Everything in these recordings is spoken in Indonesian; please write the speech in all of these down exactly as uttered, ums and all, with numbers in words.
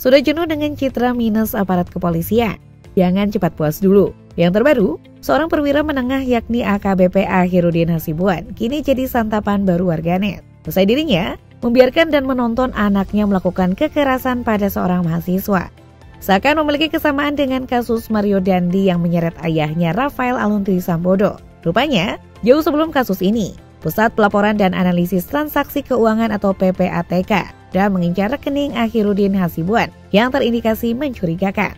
Sudah jenuh dengan citra minus aparat kepolisian? Jangan cepat puas dulu. Yang terbaru, seorang perwira menengah yakni A K B P Akhirudin Hasibuan kini jadi santapan baru warganet. Usai dirinya membiarkan dan menonton anaknya melakukan kekerasan pada seorang mahasiswa. Seakan memiliki kesamaan dengan kasus Mario Dandi yang menyeret ayahnya Rafael Aluntri Sambodo. Rupanya, jauh sebelum kasus ini, Pusat Pelaporan dan Analisis Transaksi Keuangan atau P P A T K dan mengincar rekening Akhirudin Hasibuan yang terindikasi mencurigakan.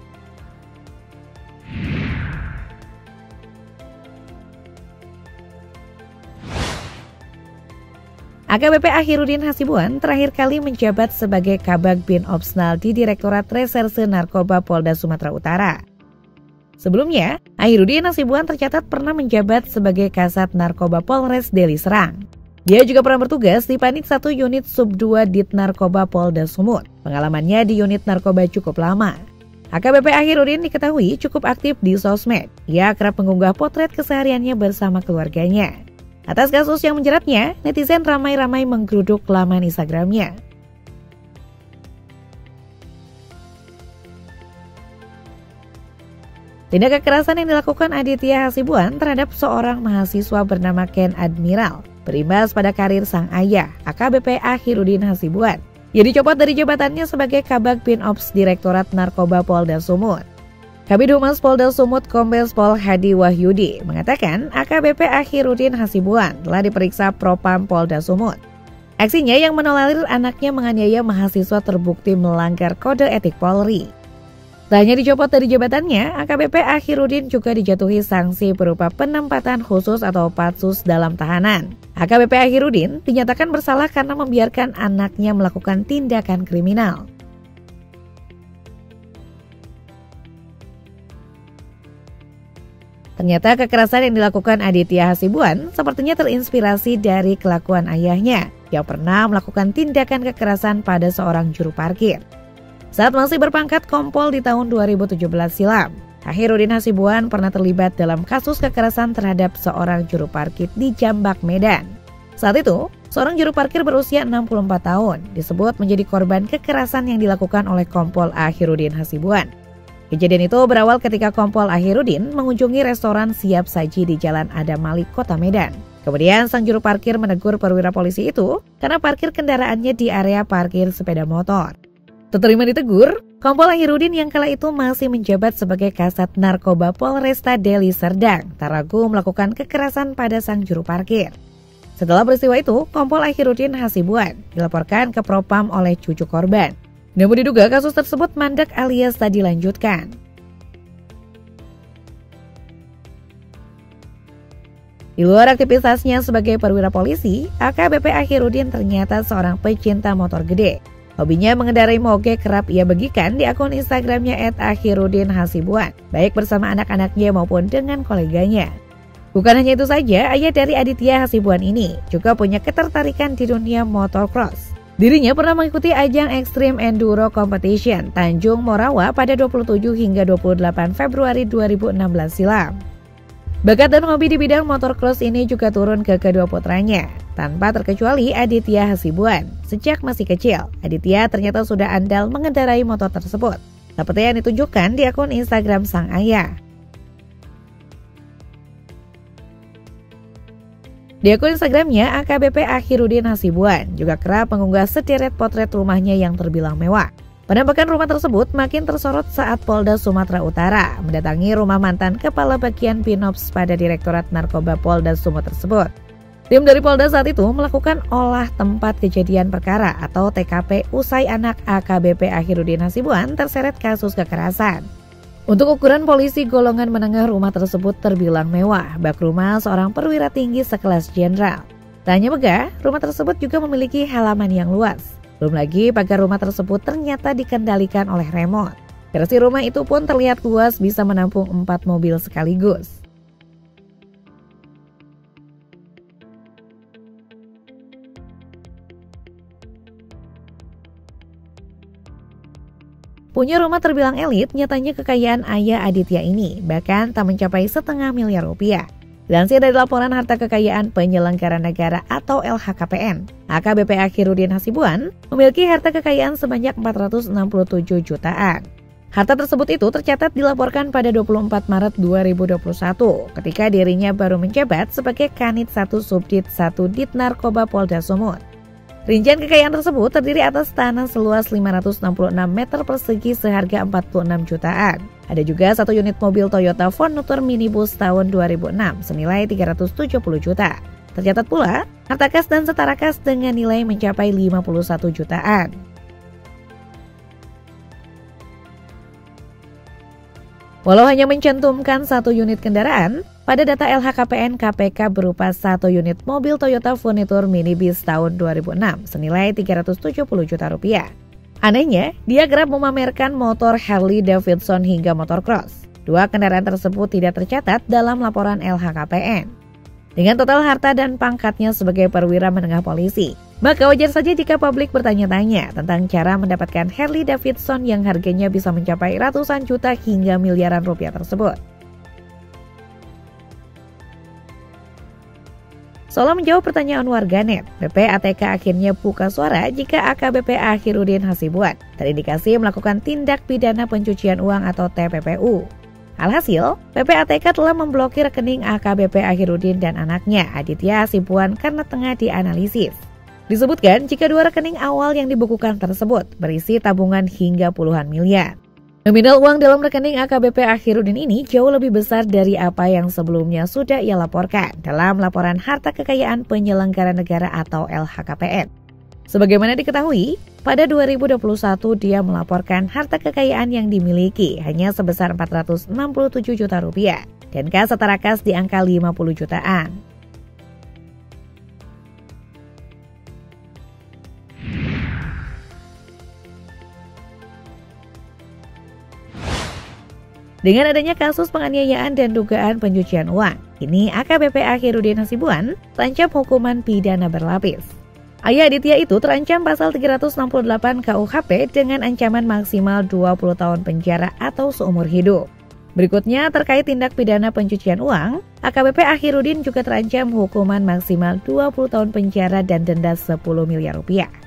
A K B P Akhirudin Hasibuan terakhir kali menjabat sebagai Kabag Bin Opsnal di Direktorat Reserse Narkoba Polda Sumatera Utara. Sebelumnya, Akhirudin Hasibuan tercatat pernah menjabat sebagai Kasat Narkoba Polres Deli Serang. Dia juga pernah bertugas di Panit satu Unit Sub dua Dit Narkoba Polda Sumut. Pengalamannya di unit narkoba cukup lama. A K B P Akhirudin diketahui cukup aktif di sosmed. Ia kerap mengunggah potret kesehariannya bersama keluarganya. Atas kasus yang menjeratnya, netizen ramai-ramai menggeruduk laman Instagramnya. Tindak kekerasan yang dilakukan Aditya Hasibuan terhadap seorang mahasiswa bernama Ken Admiral berimbas pada karir sang ayah, A K B P Akhirudin Hasibuan. Ia dicopot dari jabatannya sebagai Kabag Bin Ops Direktorat Narkoba Polda Sumut. Kabid Humas Polda Sumut Kombes Pol Hadi Wahyudi mengatakan A K B P Akhirudin Hasibuan telah diperiksa Propam Polda Sumut. Aksinya yang menolerir anaknya menganiaya mahasiswa terbukti melanggar kode etik Polri. Tak hanya dicopot dari jabatannya, A K B P Akhirudin juga dijatuhi sanksi berupa penempatan khusus atau patsus dalam tahanan. A K B P Akhirudin dinyatakan bersalah karena membiarkan anaknya melakukan tindakan kriminal. Ternyata kekerasan yang dilakukan Aditya Hasibuan sepertinya terinspirasi dari kelakuan ayahnya yang pernah melakukan tindakan kekerasan pada seorang juru parkir. Saat masih berpangkat kompol di tahun dua ribu tujuh belas silam, Akhirudin Hasibuan pernah terlibat dalam kasus kekerasan terhadap seorang juru parkir di Jambak, Medan. Saat itu, seorang juru parkir berusia enam puluh empat tahun disebut menjadi korban kekerasan yang dilakukan oleh kompol Akhirudin Hasibuan. Kejadian itu berawal ketika kompol Akhirudin mengunjungi restoran siap saji di Jalan Adam Malik, Kota Medan. Kemudian sang juru parkir menegur perwira polisi itu karena parkir kendaraannya di area parkir sepeda motor. Terima ditegur, kompol Akhirudin yang kala itu masih menjabat sebagai Kasat Narkoba Polresta Deli Serdang tak ragu melakukan kekerasan pada sang juru parkir. Setelah peristiwa itu, kompol Akhirudin Hasibuan dilaporkan ke Propam oleh cucu korban. Namun diduga kasus tersebut mandek alias tak dilanjutkan. Di luar aktivitasnya sebagai perwira polisi, A K B P Akhirudin ternyata seorang pecinta motor gede. Hobinya mengendarai moge kerap ia bagikan di akun Instagramnya et akhirudin hasibuan, baik bersama anak-anaknya maupun dengan koleganya. Bukan hanya itu saja, ayah dari Aditya Hasibuan ini juga punya ketertarikan di dunia motocross. Dirinya pernah mengikuti ajang Extreme Enduro Competition Tanjung Morawa pada dua puluh tujuh hingga dua puluh delapan Februari dua ribu enam belas silam. Bakat dan hobi di bidang motocross ini juga turun ke kedua putranya, tanpa terkecuali Aditya Hasibuan. Sejak masih kecil, Aditya ternyata sudah andal mengendarai motor tersebut, seperti yang ditunjukkan di akun Instagram sang ayah. Di akun Instagramnya, A K B P Akhirudin Hasibuan juga kerap mengunggah sederet potret rumahnya yang terbilang mewah. Penampakan rumah tersebut makin tersorot saat Polda Sumatera Utara mendatangi rumah mantan Kepala Bagian Binops pada Direktorat Narkoba Polda Sumut tersebut. Tim dari Polda saat itu melakukan olah tempat kejadian perkara atau T K P usai anak A K B P Akhirudin Hasibuan terseret kasus kekerasan. Untuk ukuran polisi golongan menengah, rumah tersebut terbilang mewah, bak rumah seorang perwira tinggi sekelas jenderal. Tak hanya megah, rumah tersebut juga memiliki halaman yang luas. Belum lagi pagar rumah tersebut ternyata dikendalikan oleh remote. Garasi rumah itu pun terlihat luas, bisa menampung empat mobil sekaligus. Punya rumah terbilang elit, nyatanya kekayaan ayah Aditya ini bahkan tak mencapai setengah miliar rupiah. Dilansir dari laporan harta kekayaan penyelenggara negara atau L H K P N, A K B P Akhirudin Hasibuan memiliki harta kekayaan sebanyak empat ratus enam puluh tujuh jutaan. Harta tersebut itu tercatat dilaporkan pada dua puluh empat Maret dua ribu dua puluh satu ketika dirinya baru menjabat sebagai Kanit satu Subdit satu Dit Narkoba Polda Sumut. Rincian kekayaan tersebut terdiri atas tanah seluas lima ratus enam puluh enam meter persegi seharga empat puluh enam jutaan. Ada juga satu unit mobil Toyota Fortuner minibus tahun dua ribu enam senilai tiga ratus tujuh puluh juta. Tercatat pula harta kas dan setara kas dengan nilai mencapai lima puluh satu jutaan. Walau hanya mencantumkan satu unit kendaraan, pada data L H K P N K P K berupa satu unit mobil Toyota Fortuner minibus tahun dua ribu enam senilai tiga ratus tujuh puluh juta rupiah. Anehnya, dia kerap memamerkan motor Harley Davidson hingga motor cross. Dua kendaraan tersebut tidak tercatat dalam laporan L H K P N. Dengan total harta dan pangkatnya sebagai perwira menengah polisi, maka wajar saja jika publik bertanya-tanya tentang cara mendapatkan Harley Davidson yang harganya bisa mencapai ratusan juta hingga miliaran rupiah tersebut. Seolah menjawab pertanyaan warganet, B P A T K akhirnya buka suara jika A K B P Akhirudin Hasibuan terindikasi melakukan tindak pidana pencucian uang atau T P P U. Alhasil, P P A T K telah memblokir rekening A K B P Akhirudin dan anaknya Aditya Hasibuan karena tengah dianalisis. Disebutkan jika dua rekening awal yang dibukukan tersebut berisi tabungan hingga puluhan miliar. Nominal uang dalam rekening A K B P Akhirudin ini jauh lebih besar dari apa yang sebelumnya sudah ia laporkan dalam laporan harta kekayaan penyelenggara negara atau L H K P N. Sebagaimana diketahui, pada dua ribu dua puluh satu dia melaporkan harta kekayaan yang dimiliki hanya sebesar empat ratus enam puluh tujuh juta rupiah dan kas setara kas di angka lima puluh jutaan. Dengan adanya kasus penganiayaan dan dugaan pencucian uang, kini A K B P Akhirudin Hasibuan terancam hukuman pidana berlapis. Ayah Aditya itu terancam pasal tiga ratus enam puluh delapan K U H P dengan ancaman maksimal dua puluh tahun penjara atau seumur hidup. Berikutnya terkait tindak pidana pencucian uang, A K B P Akhirudin juga terancam hukuman maksimal dua puluh tahun penjara dan denda sepuluh miliar rupiah.